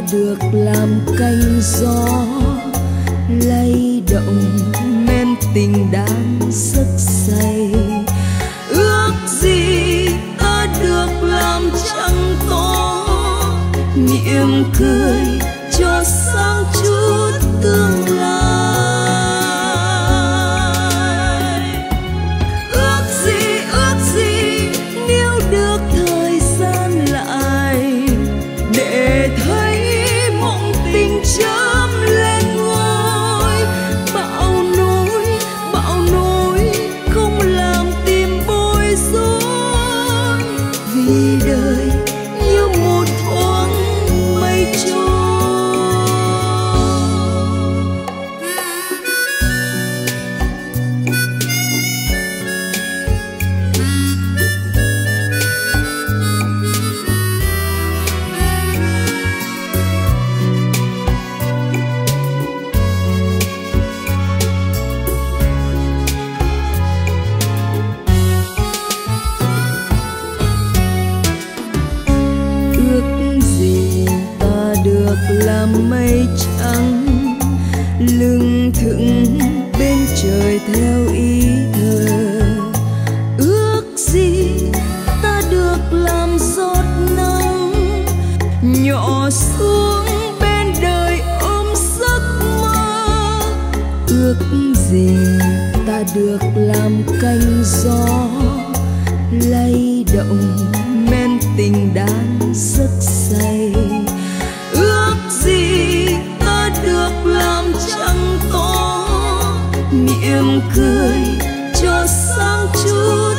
được làm cánh gió lay động men tình đang rất say. Ước gì ta được làm trăng to, mỉm cười cho sáng chút tương lai. Ước gì nếu được thời gian lại để thấy mộng tình chớm lên ngôi. Bão nối không làm tim bối rối, vì đời như một thoáng mây trôi. Làm mây trắng lưng thững bên trời theo ý thơ. Ước gì ta được làm giọt nắng nhỏ xuống bên đời ôm giấc mơ. Ước gì ta được làm cánh gió lay động men tình đang rất say. Ước gì ta được làm trăng to, mỉm cười cho sáng chút